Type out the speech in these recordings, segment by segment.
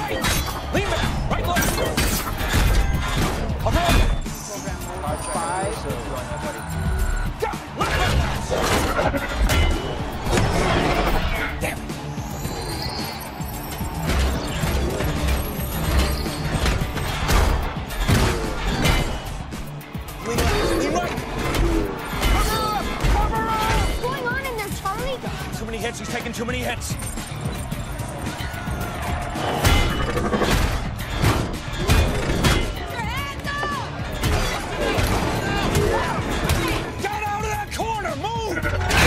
right! Lean back! Right, left! Cover up! Program 5. Go! Left, damn it! Lean right! Cover up! Cover up! What's going on in there, Charlie? Too many hits, he's taking too many hits. Get out of that corner! Move!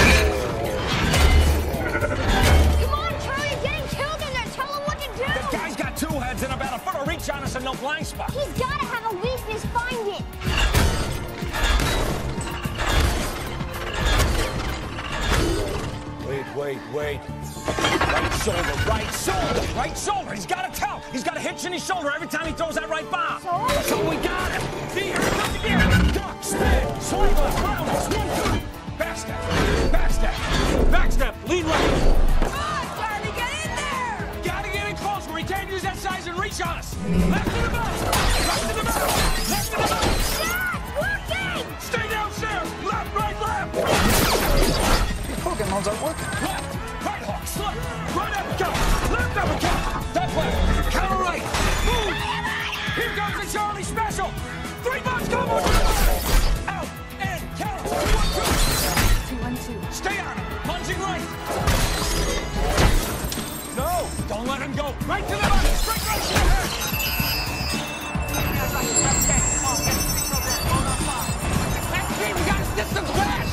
Come on, Charlie, you're getting killed in there. Tell him what to do. That guy's got two heads and about a foot of reach on us and no blind spot. He's got to have a weakness. Find it. Wait. Right shoulder, right shoulder, right shoulder. He's got a tell. He's got a hitch in his shoulder every time he throws that right bomb. So we got him. See, here it comes again. Duck, spin, slide left, roundhouse, 1, 2. Backstep, lean right. Come on, Charlie, get in there. Gotta get in close where he can't use that size and reach on us. Left to the middle, right to the middle, left to the middle. Shot, working. Stay downstairs, left, right. Program modes are working. Left, right hook, slip, right uppercut, left uppercut, that's left, counter right, move. Here comes the Charlie special. 3 bucks, combo to the body. Out and count. 1, 2. 2, 1, 2. Stay on him, lunging right. No, don't let him go. Right to the body, straight right to the head. Left 10, all 10, control that, hold on 5. Next team, we got a distance pass.